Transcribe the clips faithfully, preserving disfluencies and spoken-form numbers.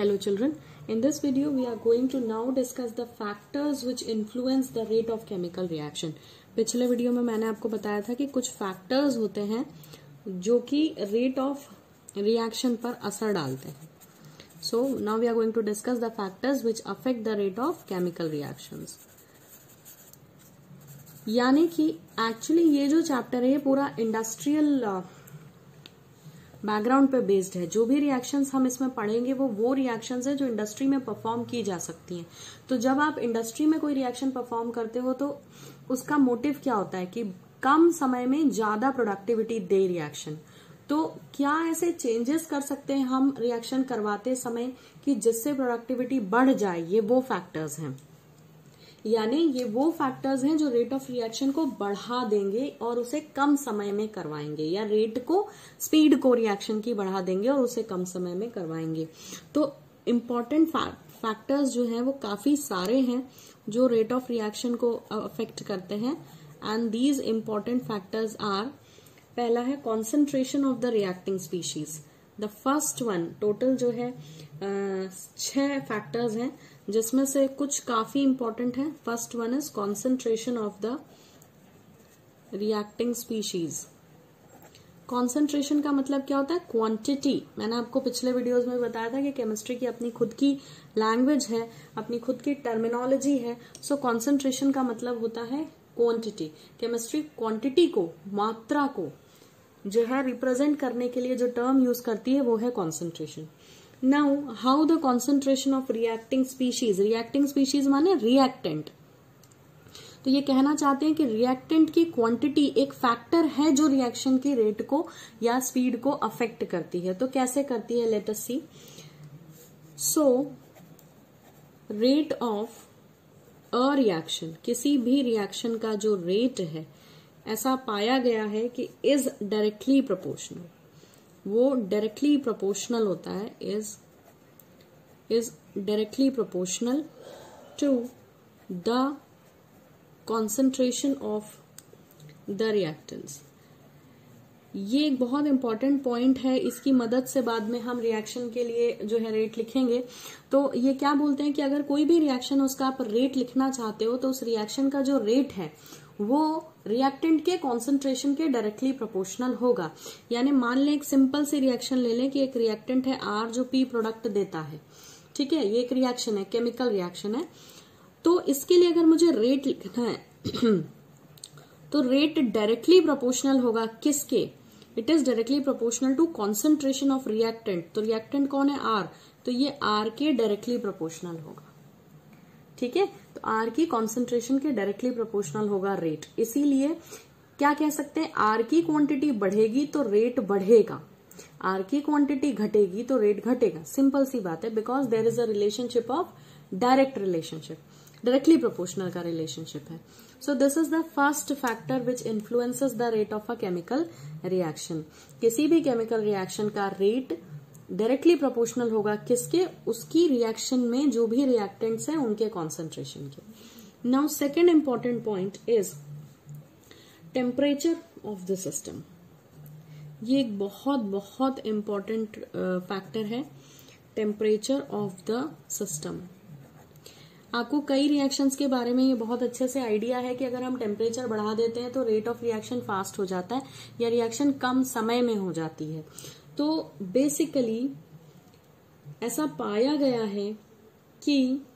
Hello children, in this video we are going to now discuss the factors which influence the rate of chemical reaction. पिछले video में मैंने आपको बताया था कि कुछ फैक्टर्स होते हैं जो कि रेट ऑफ रिएक्शन पर असर डालते हैं. So now we are going to discuss the factors which affect the rate of chemical reactions. यानी कि एक्चुअली ये जो चैप्टर है ये पूरा इंडस्ट्रियल बैकग्राउंड पे बेस्ड है. जो भी रिएक्शंस हम इसमें पढ़ेंगे वो वो रिएक्शंस है जो इंडस्ट्री में परफॉर्म की जा सकती हैं. तो जब आप इंडस्ट्री में कोई रिएक्शन परफॉर्म करते हो तो उसका मोटिव क्या होता है कि कम समय में ज्यादा प्रोडक्टिविटी दे रिएक्शन. तो क्या ऐसे चेंजेस कर सकते हैं हम रिएक्शन करवाते समय कि जिससे प्रोडक्टिविटी बढ़ जाए, ये वो फैक्टर्स हैं. यानी ये वो फैक्टर्स हैं जो रेट ऑफ रिएक्शन को बढ़ा देंगे और उसे कम समय में करवाएंगे, या रेट को स्पीड को रिएक्शन की बढ़ा देंगे और उसे कम समय में करवाएंगे. तो इम्पॉर्टेंट फैक्टर्स जो हैं वो काफी सारे हैं जो रेट ऑफ रिएक्शन को अफेक्ट करते हैं. And these important factors are, पहला है concentration of the reacting species. The first one, total जो है छह फैक्टर्स हैं जिसमें से कुछ काफी इंपॉर्टेंट है. First one is concentration of the reacting species. Concentration का मतलब क्या होता है? क्वांटिटी. मैंने आपको पिछले वीडियोस में बताया था कि केमिस्ट्री की अपनी खुद की लैंग्वेज है, अपनी खुद की टर्मिनोलॉजी है. सो कॉन्सेंट्रेशन का मतलब होता है क्वांटिटी. केमिस्ट्री क्वांटिटी को, मात्रा को जो है रिप्रेजेंट करने के लिए जो टर्म यूज करती है वो है concentration. Now, how the concentration of reacting species, reacting species माने reactant. तो ये कहना चाहते हैं कि रिएक्टेंट की क्वांटिटी एक फैक्टर है जो रिएक्शन की रेट को या स्पीड को अफेक्ट करती है. तो कैसे करती है, let us see. So rate of a reaction, किसी भी रिएक्शन का जो रेट है ऐसा पाया गया है कि इज डायरेक्टली प्रोपोर्शनल. वो डायरेक्टली प्रोपोर्शनल होता है, is is directly proportional to the concentration of the reactants. ये एक बहुत इंपॉर्टेंट पॉइंट है. इसकी मदद से बाद में हम रिएक्शन के लिए जो है रेट लिखेंगे. तो ये क्या बोलते हैं कि अगर कोई भी रिएक्शन उसका आप रेट लिखना चाहते हो तो उस रिएक्शन का जो रेट है वो रिएक्टेंट के कॉन्सेंट्रेशन के डायरेक्टली प्रोपोर्शनल होगा. यानी मान लें एक सिंपल सी रिएक्शन ले लें कि एक रिएक्टेंट है आर जो पी प्रोडक्ट देता है. ठीक है, ये एक रिएक्शन है, केमिकल रिएक्शन है. तो इसके लिए अगर मुझे रेट लिखना है तो रेट डायरेक्टली प्रोपोर्शनल होगा किसके? It is directly proportional to concentration of reactant. तो रिएक्टेंट कौन है? आर. तो ये आर के डायरेक्टली प्रोपोर्शनल होगा. ठीक है, तो आर की कॉन्सेंट्रेशन के डायरेक्टली प्रोपोर्शनल होगा रेट. इसीलिए क्या कह सकते हैं, आर की क्वांटिटी बढ़ेगी तो रेट बढ़ेगा, आर की क्वांटिटी घटेगी तो रेट घटेगा. सिंपल सी बात है, because there is a relationship of direct relationship, directly proportional का रिलेशनशिप है. So this is the first factor which influences the rate of a chemical reaction. किसी भी केमिकल रिएक्शन का रेट डायरेक्टली प्रोपोर्शनल होगा किसके? उसकी रिएक्शन में जो भी रिएक्टेंट्स हैं उनके कॉन्सेंट्रेशन के. Now second important point is temperature of the system. ये एक बहुत बहुत इंपॉर्टेंट फैक्टर है, टेम्परेचर ऑफ द सिस्टम. आपको कई रिएक्शंस के बारे में ये बहुत अच्छे से आइडिया है कि अगर हम टेम्परेचर बढ़ा देते हैं तो रेट ऑफ रिएक्शन फास्ट हो जाता है या रिएक्शन कम समय में हो जाती है. तो बेसिकली ऐसा पाया गया है कि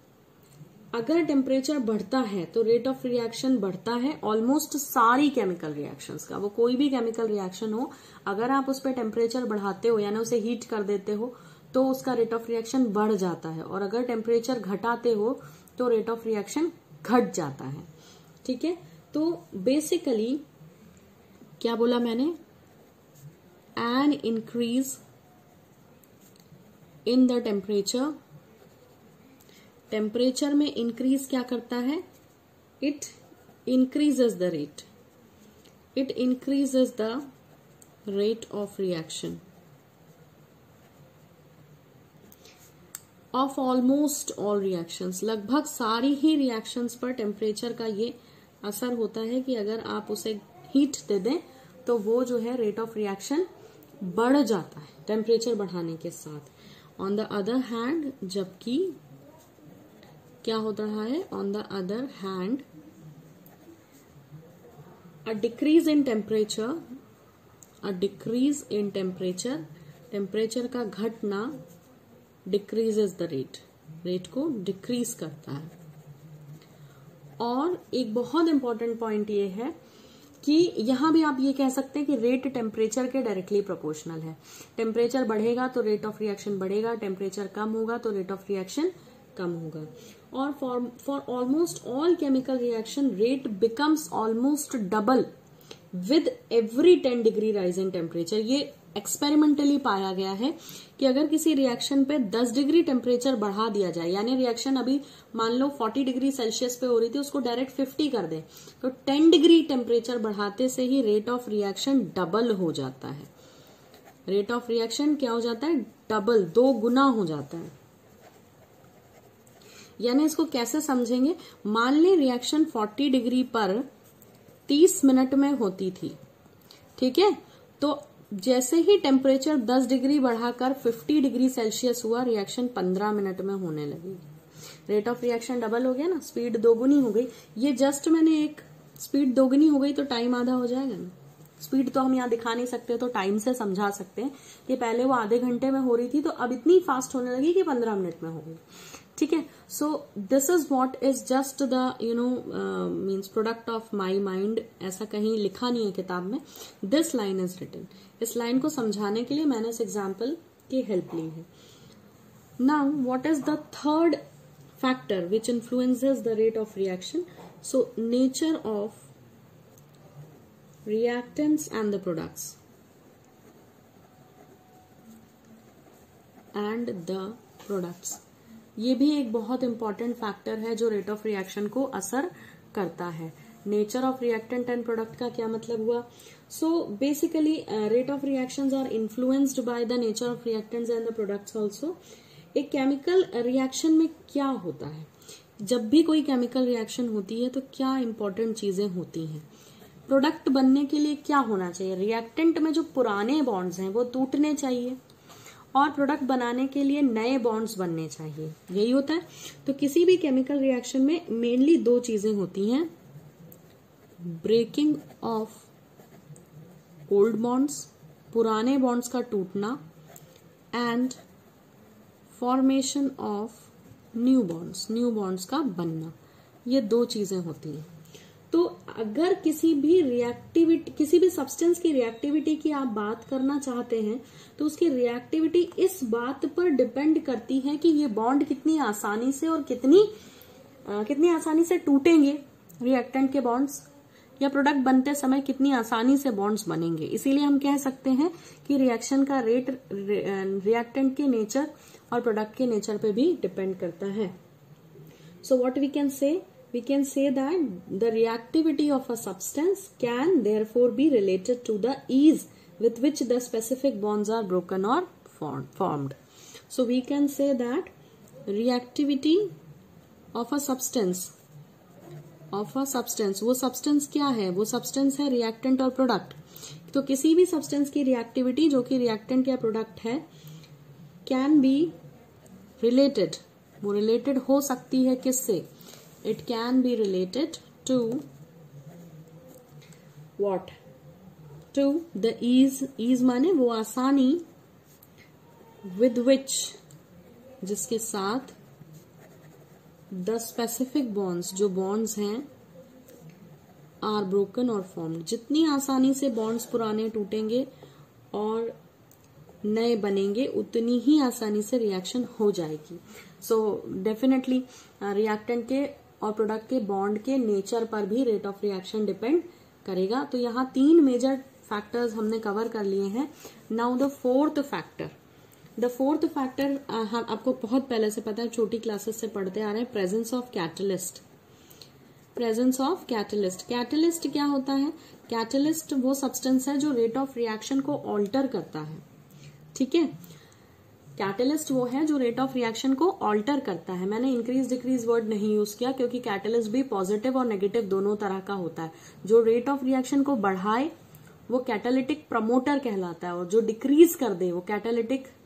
अगर टेम्परेचर बढ़ता है तो रेट ऑफ रिएक्शन बढ़ता है. ऑलमोस्ट सारी केमिकल रिएक्शंस का, वो कोई भी केमिकल रिएक्शन हो, अगर आप उस पर टेम्परेचर बढ़ाते हो यानी उसे हीट कर देते हो तो उसका रेट ऑफ रिएक्शन बढ़ जाता है. और अगर टेम्परेचर घटाते हो तो रेट ऑफ रिएक्शन घट जाता है. ठीक है, तो बेसिकली क्या बोला मैंने, an increase in the temperature. Temperature में इंक्रीज क्या करता है? It increases the rate. It increases the rate of reaction of almost all reactions. लगभग सारी ही रिएक्शंस पर टेम्परेचर का ये असर होता है कि अगर आप उसे हीट दे दें तो वो जो है रेट ऑफ रिएक्शन बढ़ जाता है टेम्परेचर बढ़ाने के साथ. ऑन द अदर हैंड, जबकि क्या हो रहा है, on the other hand a decrease in temperature, a decrease in temperature, temperature का घटना डिक्रीजेस द रेट, रेट को डिक्रीज करता है। और एक बहुत इंपॉर्टेंट पॉइंट ये है कि यहां भी आप ये कह सकते हैं कि रेट टेम्परेचर के डायरेक्टली प्रोपोर्शनल है। टेम्परेचर बढ़ेगा तो रेट ऑफ रिएक्शन बढ़ेगा, टेम्परेचर कम होगा तो रेट ऑफ रिएक्शन कम होगा। और for for almost all chemical reaction rate becomes almost double with every ten degree rise in temperature. ये एक्सपेरिमेंटली पाया गया है कि अगर किसी रिएक्शन पे दस डिग्री टेम्परेचर बढ़ा दिया जाए, यानी रिएक्शन अभी मान लो चालीस डिग्री सेल्सियस पे हो रही थी, उसको डायरेक्ट पचास कर दें, तो दस डिग्री टेम्परेचर बढ़ाते से ही रेट ऑफ रिएक्शन डबल हो जाता है। रेट ऑफ रिएक्शन क्या हो जाता है, डबल, दो गुना हो जाता है। यानी इसको कैसे समझेंगे, मान लें रिएक्शन चालीस डिग्री पर तीस मिनट में होती थी, ठीक है, तो जैसे ही टेम्परेचर दस डिग्री बढ़ाकर पचास डिग्री सेल्सियस हुआ, रिएक्शन पंद्रह मिनट में होने लगी। रेट ऑफ रिएक्शन डबल हो गया ना, स्पीड दोगुनी हो गई। ये जस्ट मैंने एक स्पीड दोगुनी हो गई तो टाइम आधा हो जाएगा ना। स्पीड तो हम यहाँ दिखा नहीं सकते, तो टाइम से समझा सकते हैं कि पहले वो आधे घंटे में हो रही थी तो अब इतनी फास्ट होने लगी कि पंद्रह मिनट में हो गई, ठीक है। So this is what is just the you know means product of my mind, ऐसा कहीं लिखा नहीं है किताब में, दिस लाइन इज रिटन। इस लाइन को समझाने के लिए मैंने इस एग्जाम्पल की हेल्प ली है। Now what is the third factor which influences the rate of reaction? So nature of reactants and the products and the products, ये भी एक बहुत इंपॉर्टेंट फैक्टर है जो रेट ऑफ रिएक्शन को असर करता है। Nature of reactant and product का क्या मतलब हुआ? So basically rate of reactions are influenced by the nature of reactants and the products also. एक केमिकल रिएक्शन में क्या होता है, जब भी कोई केमिकल रिएक्शन होती है तो क्या इंपॉर्टेंट चीजें होती हैं? प्रोडक्ट बनने के लिए क्या होना चाहिए? रिएक्टेंट में जो पुराने बॉन्ड्स हैं वो टूटने चाहिए और प्रोडक्ट बनाने के लिए नए बॉन्ड्स बनने चाहिए, यही होता है। तो किसी भी केमिकल रिएक्शन में मेनली दो चीजें होती हैं, ब्रेकिंग ऑफ ओल्ड बॉन्ड्स, पुराने बॉन्ड्स का टूटना, and formation of new bonds, new bonds का बनना। ये दो चीजें होती हैं। तो अगर किसी भी रिएक्टिविटी, किसी भी सब्सटेंस की रिएक्टिविटी की आप बात करना चाहते हैं तो उसकी रिएक्टिविटी इस बात पर डिपेंड करती है कि ये बॉन्ड कितनी आसानी से और कितनी आ, कितनी आसानी से टूटेंगे रिएक्टेंट के बॉन्ड्स, या प्रोडक्ट बनते समय कितनी आसानी से बॉन्ड्स बनेंगे। इसीलिए हम कह सकते हैं कि रिएक्शन का रेट रिएक्टेंट के नेचर और प्रोडक्ट के नेचर पे भी डिपेंड करता है। So what we can say We can say that the reactivity of a substance can therefore be related to the ease with which the specific bonds are broken or formed. So we can say that reactivity of a substance, of a substance, वो substance क्या है? वो substance है reactant और product। तो किसी भी substance की reactivity जो कि reactant या product है can be related, वो related हो सकती है किससे? It can be related to what? To the ease, ease माने वो आसानी, with which, जिसके साथ the specific bonds, जो bonds हैं are broken or formed, जितनी आसानी से bonds पुराने टूटेंगे और नए बनेंगे उतनी ही आसानी से रिएक्शन हो जाएगी। सो डेफिनेटली रिएक्टेंट के और प्रोडक्ट के बॉन्ड के नेचर पर भी रेट ऑफ रिएक्शन डिपेंड करेगा। तो यहाँ तीन मेजर फैक्टर्स हमने कवर कर लिए हैं। Now the fourth factor, the fourth factor हम आपको बहुत पहले से पता है, छोटी क्लासेस से पढ़ते आ रहे हैं, presence of catalyst. Presence of catalyst, catalyst क्या होता है? कैटलिस्ट वो सब्सटेंस है जो रेट ऑफ रिएक्शन को ऑल्टर करता है, ठीक है। कैटलिस्ट वो है जो रेट ऑफ रिएक्शन को ऑल्टर करता है। मैंने इंक्रीज डिक्रीज वर्ड नहीं यूज किया क्योंकि कैटलिस्ट भी पॉजिटिव और नेगेटिव दोनों तरह का होता है। जो रेट ऑफ रिएक्शन को बढ़ाए वो कैटालिटिक प्रमोटर कहलाता है और जो डिक्रीज कर दे वो कैटालिटिक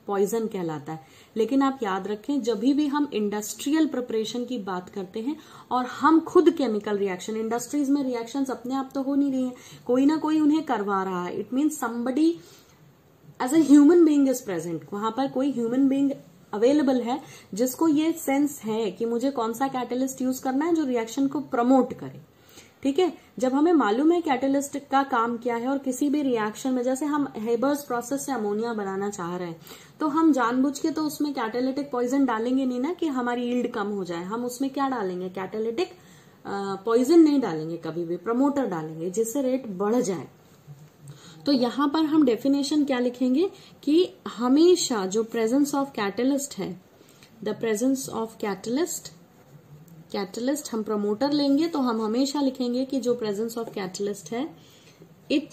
पॉइजन कहलाता है। लेकिन आप याद रखें, जब भी हम इंडस्ट्रियल प्रिपरेशन की बात करते हैं और हम खुद केमिकल रिएक्शन, इंडस्ट्रीज में रिएक्शंस अपने आप तो हो नहीं रही हैं, कोई ना कोई उन्हें करवा रहा है। It means somebody as a human being is present, वहां पर कोई ह्यूमन बीइंग अवेलेबल है जिसको ये सेंस है कि मुझे कौन सा कैटलिस्ट यूज करना है जो रिएक्शन को प्रमोट करे। ठीक है, जब हमें मालूम है कैटलिस्ट का काम क्या है और किसी भी रिएक्शन में, जैसे हम हेबर्स प्रोसेस से अमोनिया बनाना चाह रहे हैं, तो हम जानबूझ के तो उसमें कैटालिटिक पॉइजन डालेंगे नहीं ना कि हमारी यील्ड कम हो जाए। हम उसमें क्या डालेंगे, कैटालिटिक पॉइजन नहीं डालेंगे, कभी भी प्रमोटर डालेंगे जिससे रेट बढ़ जाए। तो यहां पर हम डेफिनेशन क्या लिखेंगे कि हमेशा जो प्रेजेंस ऑफ कैटलिस्ट है, the presence of catalyst, catalyst हम प्रमोटर लेंगे तो हम हमेशा लिखेंगे कि जो प्रेजेंस ऑफ कैटलिस्ट है, it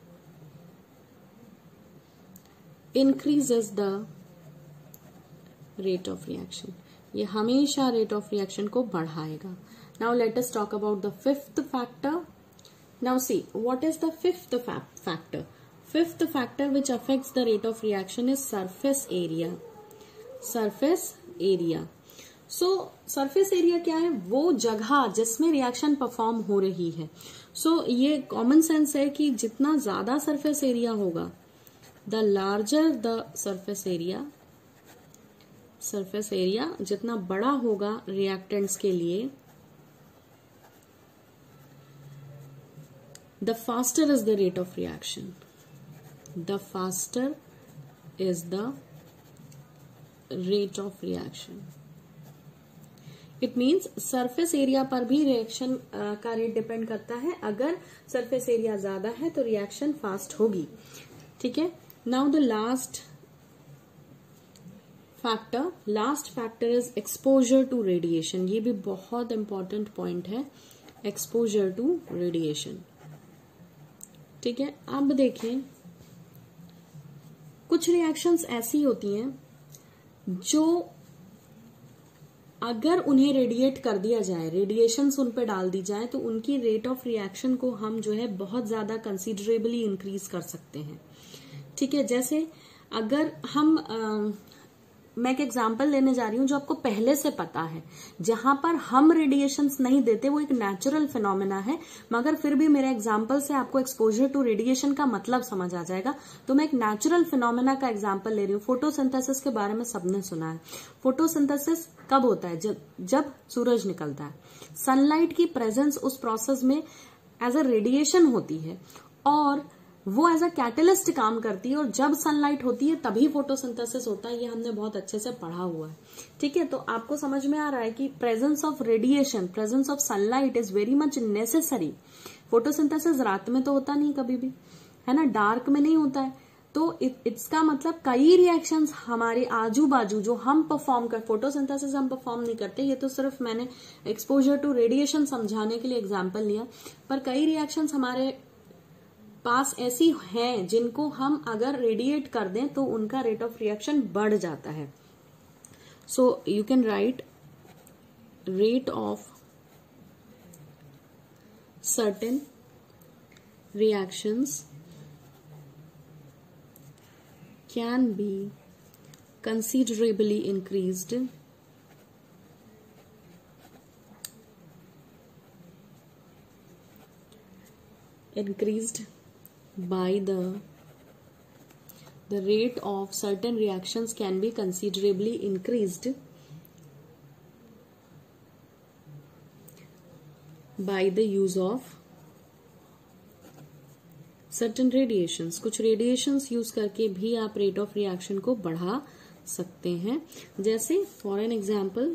increases the rate of reaction, ये हमेशा रेट ऑफ रिएक्शन को बढ़ाएगा। Now let us talk about the fifth factor. Now see, what is the fifth factor? Fifth factor which affects the rate of reaction is surface area. Surface area. So, surface area क्या है? वो जगह जिसमें reaction perform हो रही है। So, ये common sense है कि जितना ज्यादा surface area होगा, the larger the surface area, surface area जितना बड़ा होगा reactants के लिए, the faster is the rate of reaction. The faster is the rate of reaction. It means surface area पर भी reaction uh, का रेट डिपेंड करता है। अगर surface area ज्यादा है तो reaction fast होगी। ठीक है, now the last factor, last factor is exposure to radiation. ये भी बहुत important point है, exposure to radiation. ठीक है, अब देखें, कुछ रिएक्शंस ऐसी होती हैं जो अगर उन्हें रेडिएट कर दिया जाए, रेडिएशंस उन पे डाल दी जाए, तो उनकी रेट ऑफ रिएक्शन को हम जो है बहुत ज्यादा कंसिडरेबली इंक्रीज कर सकते हैं। ठीक है, जैसे अगर हम आ, मैं एक एग्जांपल लेने जा रही हूं जो आपको पहले से पता है, जहां पर हम रेडिएशंस नहीं देते, वो एक नेचुरल फिनोमेना है, मगर फिर भी मेरे एग्जांपल से आपको एक्सपोजर टू रेडिएशन का मतलब समझ आ जाएगा। तो मैं एक नेचुरल फिनोमेना का एग्जांपल ले रही हूँ। फोटोसिंथेसिस के बारे में सबने सुना है। फोटोसिंथेसिस कब होता है? जब जब सूरज निकलता है। सनलाइट की प्रेजेंस उस प्रोसेस में एज अ रेडिएशन होती है और वो एज अ कैटलिस्ट काम करती है, और जब सनलाइट होती है तभी फोटोसिंथेसिस होता है। ये हमने बहुत अच्छे से पढ़ा हुआ है। ठीक है, तो आपको समझ में आ रहा है कि presence of radiation, presence of sunlight is very much necessary. Photosynthesis रात में तो होता नहीं कभी भी, है ना, डार्क में नहीं होता है। तो इसका मतलब कई रिएक्शंस हमारे आजू बाजू जो हम परफॉर्म कर, फोटोसिंथेसिस हम परफॉर्म नहीं करते, ये तो सिर्फ मैंने एक्सपोजर टू रेडिएशन समझाने के लिए एग्जाम्पल लिया, पर कई रिएक्शंस हमारे पास ऐसी हैं जिनको हम अगर रेडिएट कर दें तो उनका रेट ऑफ रिएक्शन बढ़ जाता है। So you can write rate of certain reactions can be considerably increased increased by the the rate of certain reactions can be considerably increased by the use of certain radiations. कुछ radiations use करके भी आप rate of reaction को बढ़ा सकते हैं। जैसे for an example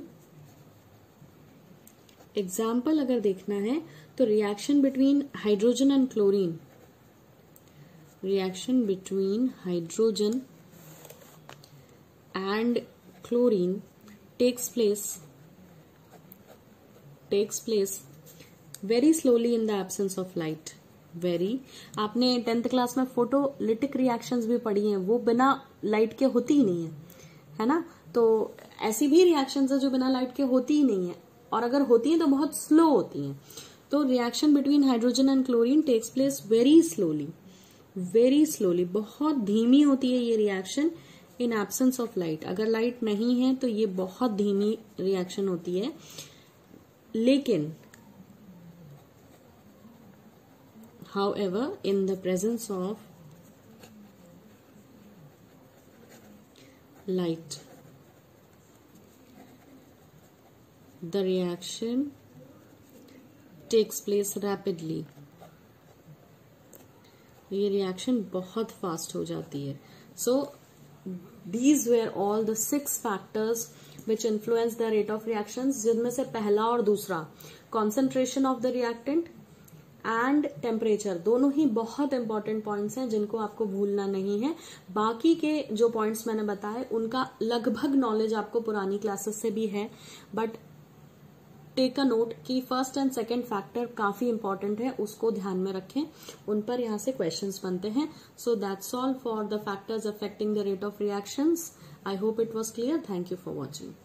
example अगर देखना है तो reaction between hydrogen and chlorine, reaction between hydrogen and chlorine takes place takes place very slowly in the absence of light. Very, आपने टेंथ क्लास में फोटोलिटिक रिएक्शंस भी पढ़ी हैं, वो बिना लाइट के होती ही नहीं है, है ना। तो ऐसी भी रिएक्शंस है जो बिना लाइट के होती ही नहीं है, और अगर होती हैं तो बहुत स्लो होती हैं। तो reaction between hydrogen and chlorine takes place very slowly, very slowly, बहुत धीमी होती है ये reaction in absence of light, अगर लाइट नहीं है तो ये बहुत धीमी रिएक्शन होती है, लेकिन however in the presence of light the reaction takes place rapidly, ये रिएक्शन बहुत फास्ट हो जाती है. सो these were all the six factors which influence the rate of reactions, जिनमें से पहला और दूसरा concentration of the reactant and temperature दोनों ही बहुत इंपॉर्टेंट पॉइंट्स हैं जिनको आपको भूलना नहीं है. बाकी के जो पॉइंट्स मैंने बताए उनका लगभग नॉलेज आपको पुरानी क्लासेस से भी है, बट टेक अ नोट कि फर्स्ट एंड सेकंड फैक्टर काफी इंपॉर्टेंट है, उसको ध्यान में रखें, उन पर यहाँ से क्वेश्चंस बनते हैं. So that's all for the factors affecting the rate of reactions. I hope it was clear. Thank you for watching.